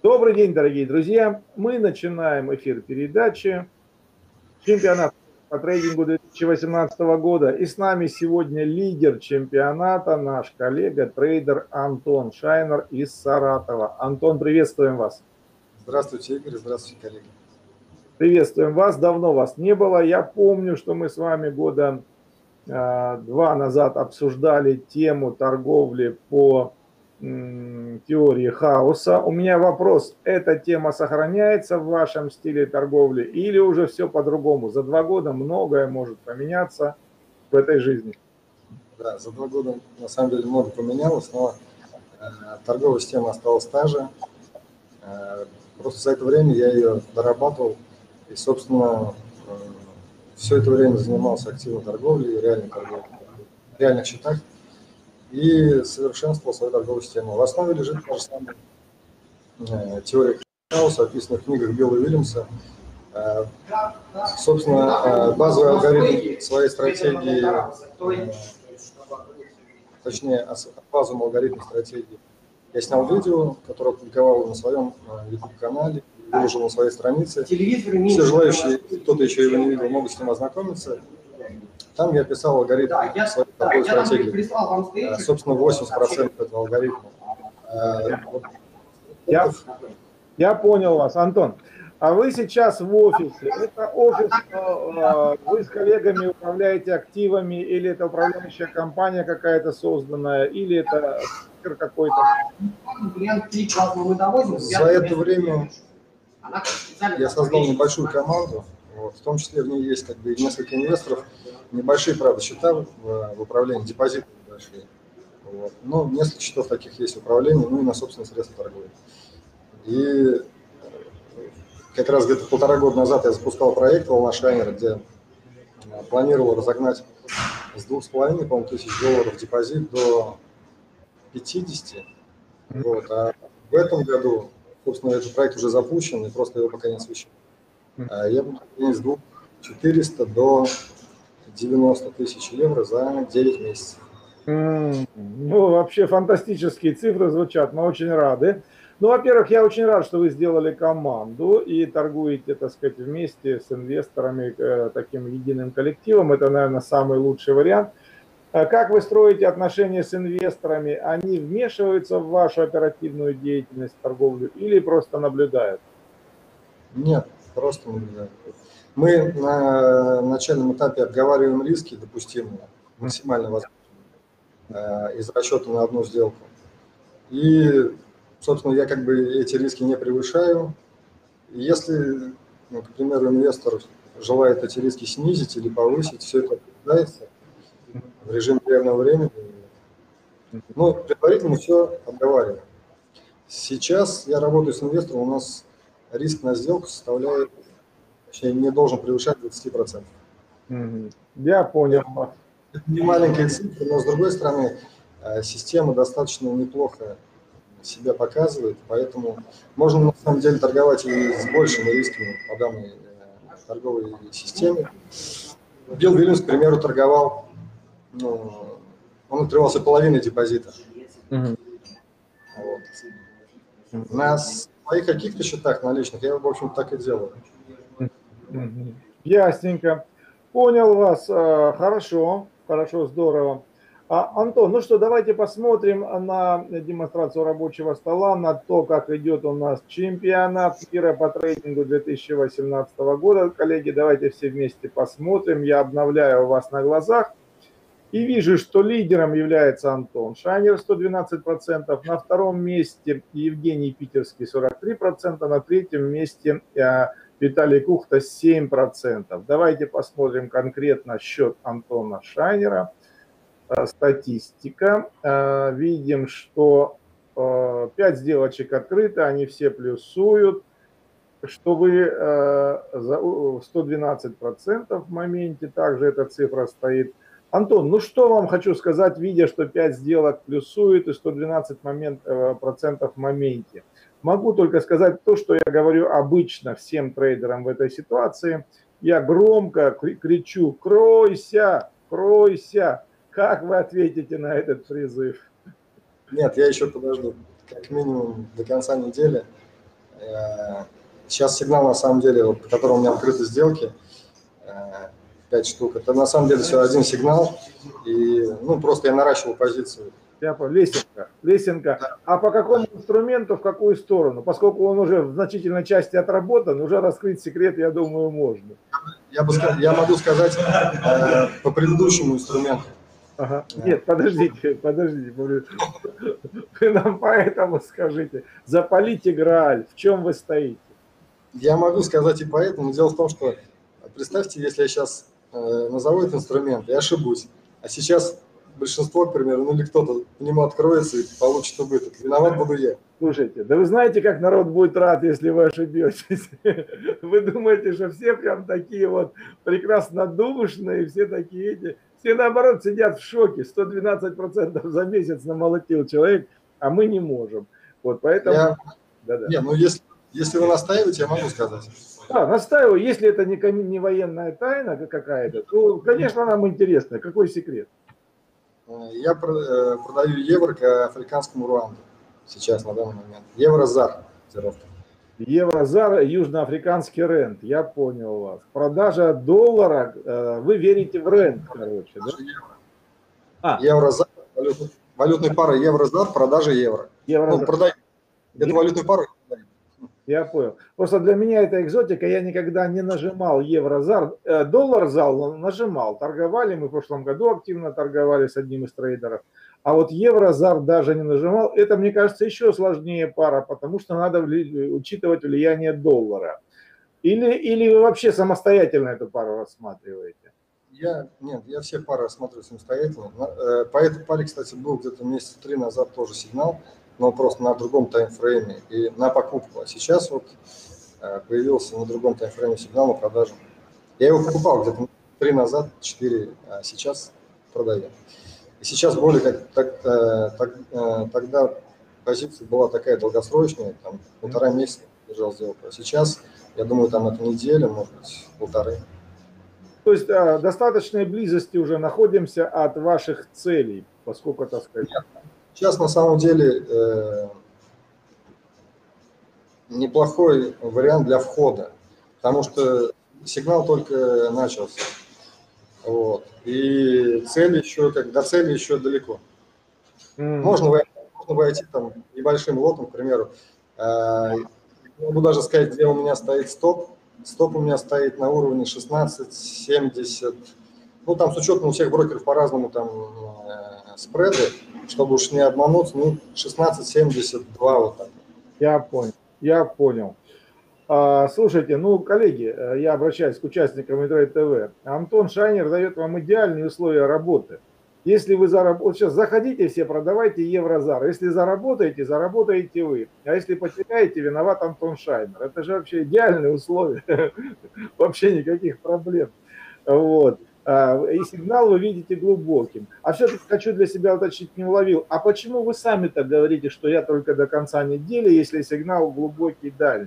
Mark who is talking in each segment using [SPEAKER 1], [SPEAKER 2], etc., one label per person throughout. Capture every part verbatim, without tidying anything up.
[SPEAKER 1] Добрый день, дорогие друзья! Мы начинаем эфир передачи чемпионата по трейдингу две тысячи восемнадцатого года. И с нами сегодня лидер чемпионата, наш коллега, трейдер Антон Шайнер из Саратова. Антон, приветствуем вас.
[SPEAKER 2] Здравствуйте, Игорь. Здравствуйте, коллеги.
[SPEAKER 1] Приветствуем вас. Давно вас не было. Я помню, что мы с вами года э, два назад обсуждали тему торговли по теории хаоса. У меня вопрос: эта тема сохраняется в вашем стиле торговли или уже все по-другому? За два года многое может поменяться в этой жизни.
[SPEAKER 2] Да, за два года на самом деле много поменялось, но э, торговая система осталась та же. Э, просто за это время я ее дорабатывал и, собственно, э, все это время занимался активной торговлей, реальной торговлей, в реальных счетах и совершенствовал свою торговую систему. В основе лежит та же самая э, теория хаоса, описанная в книгах Билла Уильямса. Э, собственно, э, базовый алгоритм своей стратегии, э, точнее, базовому алгоритму стратегии я снял видео, которое опубликовал на своем YouTube-канале, выложил на своей странице. Все желающие, кто-то еще его не видел, могут с ним ознакомиться. Там я описал алгоритм да, своей да, такой стратегии. Собственно, восемьдесят процентов этого алгоритма.
[SPEAKER 1] Я, я понял вас, Антон. А вы сейчас в офисе. Это офис, вы с коллегами управляете активами, или это управляющая компания какая-то созданная, или это какой-то?
[SPEAKER 2] За это время я создал небольшую команду, вот, в том числе в ней есть как бы несколько инвесторов, небольшие, правда, счета в, в управлении, депозиты небольшие. Вот. Но несколько счетов таких есть в управлении, ну и на собственные средства торговли. И как раз где-то полтора года назад я запускал проект «Волна Шайнера», где планировал разогнать с двух с половиной, по-моему, тысяч долларов депозит до пятидесяти. Вот. А в этом году, собственно, этот проект уже запущен, и просто его пока не освещаю. Я буду с двух тысяч четырёхсот до девяноста тысяч евро за девять месяцев.
[SPEAKER 1] Mm, ну, вообще фантастические цифры звучат, мы очень рады. Ну, во-первых, я очень рад, что вы сделали команду и торгуете, так сказать, вместе с инвесторами, э, таким единым коллективом. Это, наверное, самый лучший вариант. Как вы строите отношения с инвесторами? Они вмешиваются в вашу оперативную деятельность, торговлю, или просто наблюдают?
[SPEAKER 2] Нет, просто наблюдают. Мы на начальном этапе обговариваем риски допустимые, максимально возможные, из расчета на одну сделку. И, собственно, я как бы эти риски не превышаю. Если, ну, к примеру, инвестор желает эти риски снизить или повысить, все это обсуждается в режиме реального времени. Но предварительно все обговариваем. Сейчас я работаю с инвестором, у нас риск на сделку составляет, точнее, не должен превышать двадцать процентов.
[SPEAKER 1] Я понял.
[SPEAKER 2] Это не маленькие цифры, но с другой стороны, система достаточно неплохо себя показывает, поэтому можно на самом деле торговать и с большими рисками по данной торговой системе. Билл Уильямс, к примеру, торговал, ну, он открывался половиной депозита. Mm-hmm. Вот. На своих каких-то счетах наличных я, в общем, так и делаю.
[SPEAKER 1] Mm-hmm. Ясненько. Понял вас. Хорошо, хорошо, здорово. А, Антон, ну что, давайте посмотрим на демонстрацию рабочего стола, на то, как идет у нас чемпионат мира по трейдингу две тысячи восемнадцатого года. Коллеги, давайте все вместе посмотрим. Я обновляю вас на глазах и вижу, что лидером является Антон Шайнер, сто двенадцать процентов. На втором месте Евгений Питерский, сорок три процента. На третьем месте Виталий Кухта, семь процентов. Давайте посмотрим конкретно счет Антона Шайнера. Статистика. Видим, что пять сделочек открыты, они все плюсуют, что вы сто двенадцать процентов в моменте, также эта цифра стоит. Антон, ну что вам хочу сказать, видя, что пять сделок плюсует и сто двенадцать процентов в моменте. Могу только сказать то, что я говорю обычно всем трейдерам в этой ситуации. Я громко кричу: кройся, кройся. Как вы ответите на этот призыв?
[SPEAKER 2] Нет, я еще подожду, как минимум до конца недели. Сейчас сигнал, на самом деле, вот, по которому у меня открыты сделки, пять штук, это на самом деле всего один сигнал, и ну, просто я наращивал позицию.
[SPEAKER 1] Я понял. Лесенка. Лесенка. Да. А по какому инструменту, в какую сторону? Поскольку он уже в значительной части отработан, уже раскрыть секрет, я думаю, можно.
[SPEAKER 2] Я, бы, я могу сказать э, по предыдущему инструменту.
[SPEAKER 1] Ага. Нет, подождите, подождите. Вы нам поэтому скажите, запалите Грааль, в чем вы стоите?
[SPEAKER 2] Я могу сказать и поэтому. Дело в том, что представьте, если я сейчас э, назову этот инструмент, я ошибусь. А сейчас большинство, к примеру, ну или кто-то по нему откроется и получит убыток. Виноват буду я.
[SPEAKER 1] Слушайте, да вы знаете, как народ будет рад, если вы ошибетесь? Вы думаете, что все прям такие вот прекрасно думышные, все такие эти... Все наоборот сидят в шоке. сто двенадцать процентов за месяц намолотил человек, а мы не можем. Вот поэтому...
[SPEAKER 2] Я... Да -да. Не, ну если, если вы настаиваете, я могу сказать.
[SPEAKER 1] Да, настаиваю. Если это не, не военная тайна какая-то, то, конечно, нам интересно. Какой секрет?
[SPEAKER 2] Я продаю евро к африканскому руанду сейчас, на данный момент. Евро-зар.
[SPEAKER 1] Евро-зар, южноафриканский рент. Я понял вас. Продажа доллара, вы верите в рент, короче, да?
[SPEAKER 2] А. Евро-зар, валютной, валютной пары евро-зар, продажа евро. евро ну, продай эту евро. Валютную пару.
[SPEAKER 1] Я понял. Просто для меня это экзотика, я никогда не нажимал евро-зар. Доллар-зал нажимал, торговали, мы в прошлом году активно торговали с одним из трейдеров. А вот евро-зар даже не нажимал. Это, мне кажется, еще сложнее пара, потому что надо учитывать влияние доллара. Или, или вы вообще самостоятельно эту пару рассматриваете?
[SPEAKER 2] Я, нет, я все пары рассматриваю самостоятельно. По этой паре, кстати, был где-то месяца три назад тоже сигнал, но просто на другом таймфрейме и на покупку. А сейчас вот появился на другом таймфрейме сигнал на продажу. Я его покупал где-то три назад, четыре, а сейчас продаю. И сейчас более как так, так, тогда позиция была такая долгосрочная, там полтора месяца держал сделку. А сейчас, я думаю, там это неделя, может быть, полторы.
[SPEAKER 1] То есть а, достаточной близости уже находимся от ваших целей, поскольку, так сказать...
[SPEAKER 2] Нет. Сейчас на самом деле э, неплохой вариант для входа, потому что сигнал только начался. Вот. И цель еще, как до цели еще далеко. Mm-hmm. Можно, войти, можно войти там небольшим лотом, к примеру. Э, могу даже сказать, где у меня стоит стоп. Стоп у меня стоит на уровне шестнадцать семьдесят. Ну, там с учетом у всех брокеров по-разному там э, спреды, чтобы уж не обмануться, ну, шестнадцать семьдесят два вот так.
[SPEAKER 1] Я понял, я понял. А, слушайте, ну, коллеги, я обращаюсь к участникам Intrade ТВ. Антон Шайнер дает вам идеальные условия работы. Если вы заработаете, вот сейчас заходите все, продавайте евро-зар. Если заработаете, заработаете вы. А если потеряете, виноват Антон Шайнер. Это же вообще идеальные условия. Вообще никаких проблем. Вот. И сигнал вы видите глубоким. А все-таки хочу для себя уточнить, не уловил. А почему вы сами-то говорите, что я только до конца недели, если сигнал глубокий, дальний?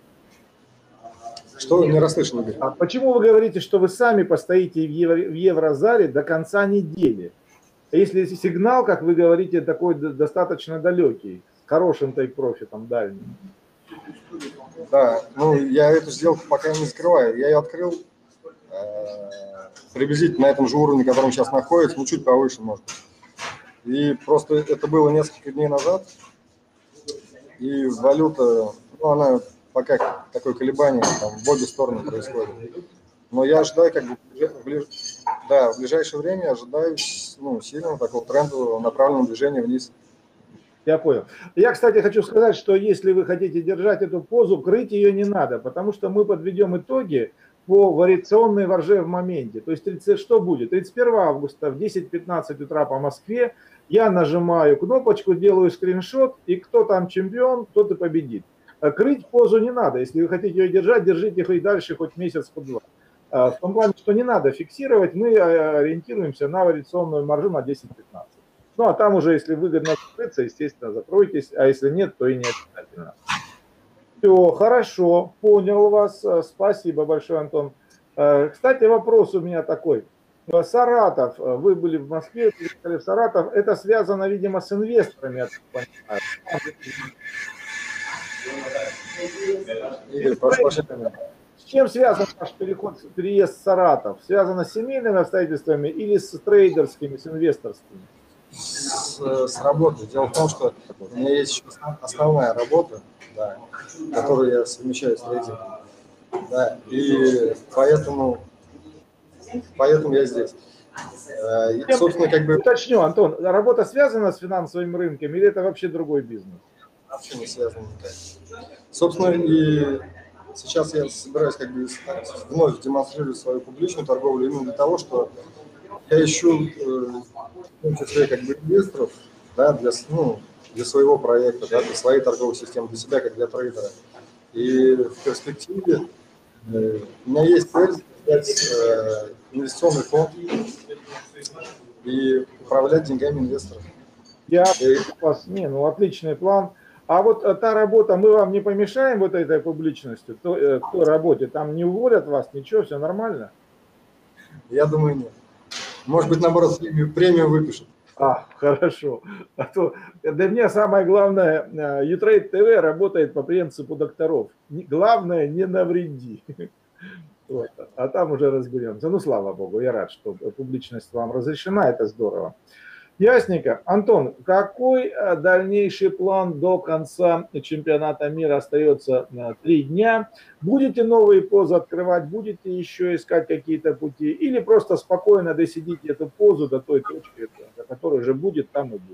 [SPEAKER 2] Что не расслышал?
[SPEAKER 1] А почему вы говорите, что вы сами постоите в, евро, в еврозаре до конца недели? Если сигнал, как вы говорите, такой достаточно далекий, с хорошим тейк-профитом дальним.
[SPEAKER 2] Да, ну я эту сделку пока не закрываю. Я ее открыл э, приблизительно на этом же уровне, котором сейчас находится, ну чуть повыше, может быть. И просто это было несколько дней назад. И валюта, ну она пока такое колебание там в обе стороны происходит. Но я ожидаю, как бы, в, ближ... да, в ближайшее время ожидаю ну, сильного такого трендового направленного движения вниз.
[SPEAKER 1] Я понял. Я, кстати, хочу сказать, что если вы хотите держать эту позу, крыть ее не надо, потому что мы подведем итоги по вариационной ворже в моменте. То есть тридцать, что будет? тридцать первого августа в десять пятнадцать утра по Москве я нажимаю кнопочку, делаю скриншот, и кто там чемпион, тот и победит. Крыть позу не надо. Если вы хотите ее держать, держите их и дальше хоть месяц, хоть два. В том плане, что не надо фиксировать, мы ориентируемся на вариационную маржу на десять пятнадцать. Ну, а там уже, если выгодно закрыться, естественно, закройтесь, а если нет, то и не обязательно. Все, хорошо, понял вас, спасибо большое, Антон. Кстати, вопрос у меня такой. Саратов, вы были в Москве, приехали в Саратов, это связано, видимо, с инвесторами, я так понимаю.
[SPEAKER 2] Игорь, прошу прощения.
[SPEAKER 1] С чем связан ваш переход, переезд в Саратов? Связано с семейными обстоятельствами или с трейдерскими, с инвесторскими?
[SPEAKER 2] С, с работой. Дело в том, что у меня есть еще основная работа, да, которую я совмещаю с трейдингом. Да, и поэтому, поэтому я здесь. И, собственно, как бы...
[SPEAKER 1] Уточню, Антон, работа связана с финансовым рынком или это вообще другой бизнес?
[SPEAKER 2] Вообще не связано никак. Собственно, и сейчас я собираюсь как бы вновь демонстрировать свою публичную торговлю именно для того, что я ищу, в том числе, как бы инвесторов, да, для, ну, для своего проекта, да, для своей торговой системы, для себя, как для трейдера. И в перспективе э, у меня есть цель создать э, инвестиционный фонд и управлять деньгами инвесторов.
[SPEAKER 1] Я и... у вас, не, ну отличный план. А вот та работа, мы вам не помешаем вот этой публичностью, то, э, той работе, там не уволят вас, ничего, все нормально?
[SPEAKER 2] Я думаю, нет. Может быть, наоборот, премию, премию выпишут.
[SPEAKER 1] А, хорошо. А то для меня самое главное, Utrade тэ вэ работает по принципу докторов. Главное, не навреди. Вот. А там уже разберемся. Ну, слава богу, я рад, что публичность вам разрешена, это здорово. Ясненько. Антон, какой дальнейший план до конца чемпионата мира? Остается три дня. Будете новые позы открывать, будете еще искать какие-то пути? Или просто спокойно досидите эту позу до той точки, до которой уже будет, там и будет?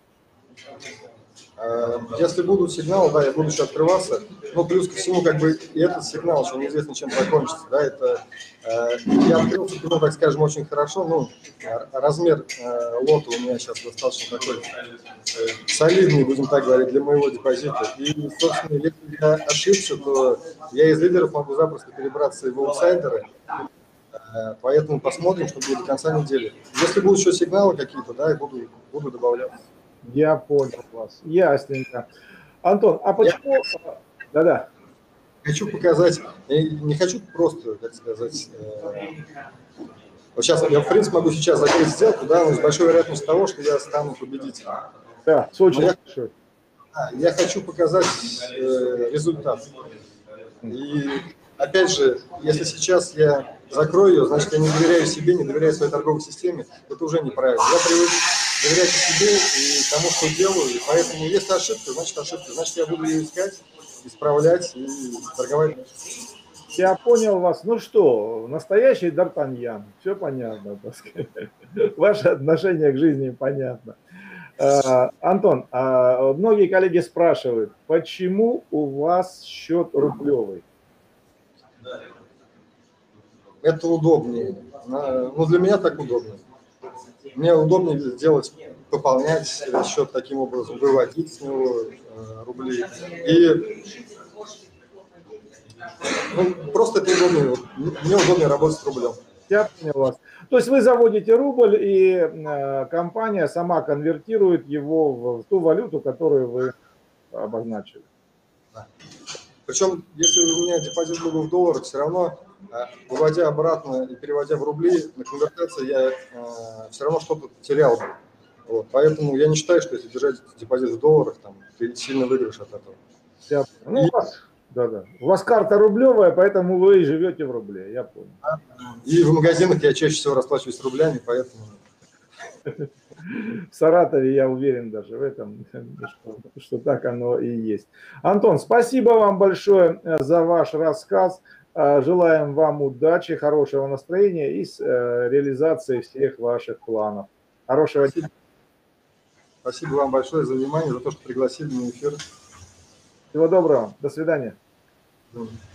[SPEAKER 2] Если будут сигналы, да, я буду еще открываться. Но плюс ко всему, как бы, и этот сигнал еще неизвестно, чем закончится. Да, это, э, я открылся, ну, так скажем, очень хорошо. Ну, размер э, лота у меня сейчас достаточно такой э, солидный, будем так говорить, для моего депозита. И, собственно, если я ошибся, то я из лидеров могу запросто перебраться и в аутсайдеры. Э, поэтому посмотрим, что будет до конца недели. Если будут еще сигналы какие-то, да, я буду, буду добавлять.
[SPEAKER 1] Я понял вас. Ясненько. Антон, а почему... Да-да.
[SPEAKER 2] Хочу показать, я не хочу просто, как сказать, э, вот сейчас, я в принципе могу сейчас закрыть сделку, да, но с большой вероятностью того, что я стану победителем.
[SPEAKER 1] Да, с очень
[SPEAKER 2] я,
[SPEAKER 1] большой.
[SPEAKER 2] Я хочу показать э, результат. И опять же, если сейчас я закрою ее, значит, я не доверяю себе, не доверяю своей торговой системе, это уже неправильно. Я привык доверять себе и тому, что делаю, и поэтому если ошибка, значит ошибка, значит я буду ее искать, исправлять и торговать.
[SPEAKER 1] Я понял вас. Ну что, настоящий Д'Артаньян, все понятно, так сказать. Ваше отношение к жизни понятно. Антон, многие коллеги спрашивают, почему у вас счет рублевый?
[SPEAKER 2] Это удобнее. Ну, для меня так удобно. Мне удобнее сделать, пополнять счет таким образом, выводить с него э, рубли. И ну, просто это удобнее. Мне удобнее работать с рублем.
[SPEAKER 1] Я понял вас. То есть вы заводите рубль, и э, компания сама конвертирует его в ту валюту, которую вы обозначили.
[SPEAKER 2] Да. Причем, если у меня депозит был в долларах, все равно, выводя обратно и переводя в рубли, на конвертации я э, все равно что-то терял. Вот. Поэтому я не считаю, что если держать депозит в долларах, там, ты сильно выиграешь от этого.
[SPEAKER 1] Я... Ну, и... у, вас, да, да. у вас карта рублевая, поэтому вы живете в рубле, я понял.
[SPEAKER 2] И в магазинах я чаще всего расплачиваюсь рублями, поэтому...
[SPEAKER 1] В Саратове я уверен даже в этом, что, что так оно и есть. Антон, спасибо вам большое за ваш рассказ. Желаем вам удачи, хорошего настроения и с реализацией всех ваших планов. Хорошего дня.
[SPEAKER 2] Спасибо вам большое за внимание, за то, что пригласили на эфир.
[SPEAKER 1] Всего доброго. До свидания.
[SPEAKER 2] Mm.